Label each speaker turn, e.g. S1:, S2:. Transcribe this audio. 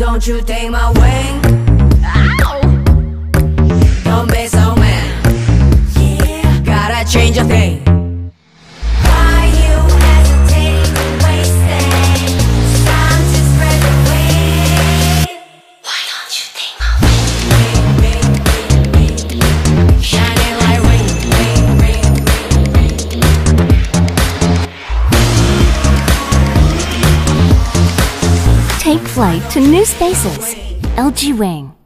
S1: don't you take my wing? Ow! Don't be so mad. Yeah, gotta change a thing. Why you hesitating to waste it? It's time to spread the wing. Why don't you take my wing? Shining like ring, ring, ring, ring, ring.
S2: Take flight to new spaces. LG Wing.